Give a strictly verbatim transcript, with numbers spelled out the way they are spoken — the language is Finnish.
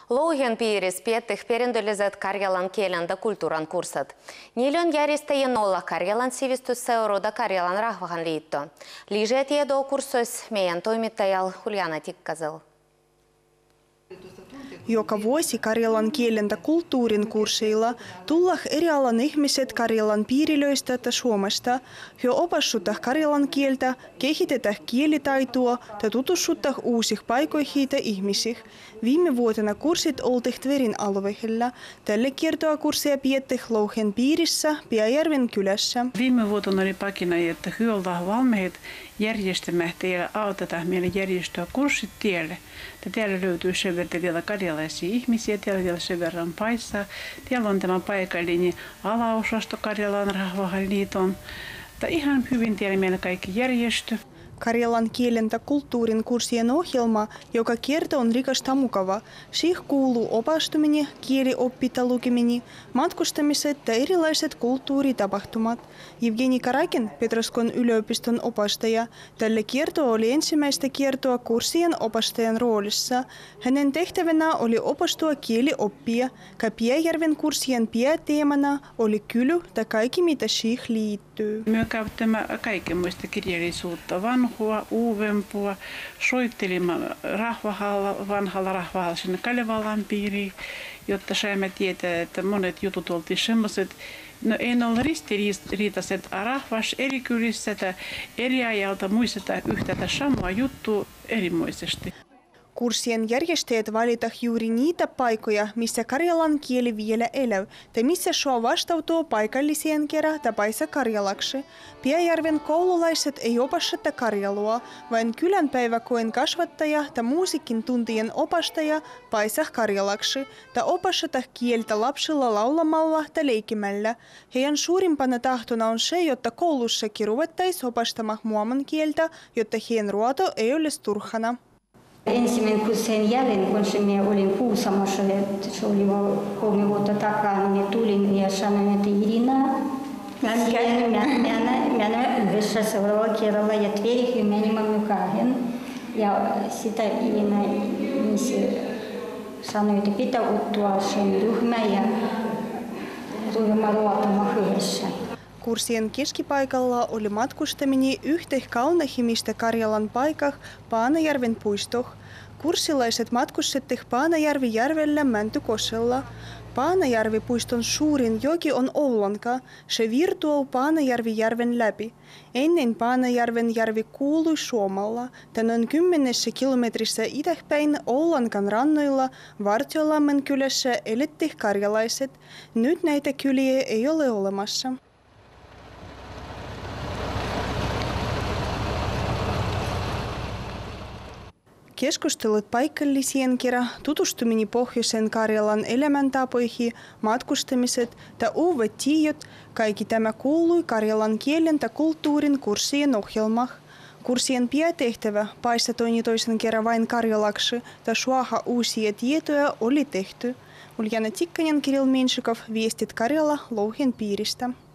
Louhien piiris piettih perintölliset karjalan kielen ja kulttuuran kurssit. Niillä on järjestäjien olla Karjalan sivistysseura ja Karjalan rahvahan liitto. Lisää tietoa kurssoissa meidän toimittajalla Juliana Tikkasel. Joka vuosi Karjalan kielen ja kulttuurin kursseilla tullaan eri alan ihmiset Karjalan piirilöistä ja Suomesta. He opassutaan karjalan kieltä, kehitetään kielitaitoa ja tutustutaan uusih paikoihin ja ihmisiin. Viime vuotena kurssit oltiin Tverin alueella. Tällä kertaa kursseja pidettiin Louhien piirissä Piäjärven kylässä. Viime vuotena oli pakina, että he ollaan valmiit järjestämään ja autetaan meidän järjestöä kurssit tielle. Täällä löytyy sen verran karjalaisia ihmisiä, täällä on sen verran paissaa. Täällä on tämä paikallinen alaosasto Karjalan rahvahan liiton. Ihan hyvin täällä meillä kaikki järjestö. Karjalan kielen ja kulttuurin kurssien ohjelma, joka kerta on rikasta mukava. Siihen kuuluu opastuminen, kielioppi ja lukeminen, matkustamiset ja erilaiset kulttuuritapahtumat. Evgeni Karakin, Petroskon yliopiston opastaja, tällä kertaa oli ensimmäistä kertoa kurssien opastajan roolissa. Hänen tehtävänä oli opastua kielioppia, ja Piäjärven kurssien pääteemana oli kyly ja kaikki mitä siihen liittyy. Me käytämme kaikenmoista kirjallisuutta, vanhua, uudempua, soittelimme rahvahalla, vanhalla rahvahalla sinne Kalevalan piiriin, jotta saimme tietää, että monet jutut oltiin sellaiset, no ei ole ristiriitaiset rahvas eri kylissä tai eri ajalta muistetaan yhtä tai samaa juttua erimoisesti. Kurssien järjestäjät valitaan juuri niitä paikkoja, missä karjalan kieli vielä elää, tai missä saa vastautua paikalliseen kerran tapaisa karjalaksi. Piäjärven koululaiset ei opasteta karjalua, vaan kylän päiväkoen kasvattaja ja musiikin tuntien opastaja paisa karjalaksi, ja opasteta kieltä lapsilla laulamalla ja leikimällä. Heidän suurimpana tahtona on se, jotta koulussakin ruvettaisiin opastamaan muoman kieltä, jotta heidän ruoto ei olisi turhana. Ensimmäinen kurssin jälleen, kun minä olin Kuusamossa, että se oli jo kolme vuotta takaa, niin tulin ja sanoin, että Irina, minä yhdessä seuraavalla kerralla ja Tverihin menimme mukaan. Ja sitä Irina sanoi, että pitää ottaa sen ryhmän ja ruvetaan ruotamaan yhdessä. Kurssien keskipaikalla oli matkustaminen yhteen kauneimmista Karjalan paikah Paanajärven puistoh. Kurssilaiset matkustettiin Paanajärvi-järvellä Mäntykoskella. Paanajärvi-puiston suurin joki on Oulanka. Se virtuu Paanajärvi-järven läpi. Ennen Paanajärven järvi kuului Suomalla. Noin kymmenessä kilometrissä itäpäin Oulankan rannoilla Vartiolammen kylässä elettiin karjalaiset. Nyt näitä kyliä ei ole olemassa. Keskustelut paikallisien kerran, tutustuminen Pohjoisen Karjalan elämäntapoihin, matkustamiset ja uudet tiedot, kaikki tämä kuului Karjalan kielen ja kulttuurin kurssien ohjelmaan. Kurssien päätehtävä paistaa toinen toisen kerran vain karjalaksi ja suoha uusia tietoja oli tehty. Juliana Tikkanen, Kirill Menshikov, Viestit Karjala, Louhien piiristä.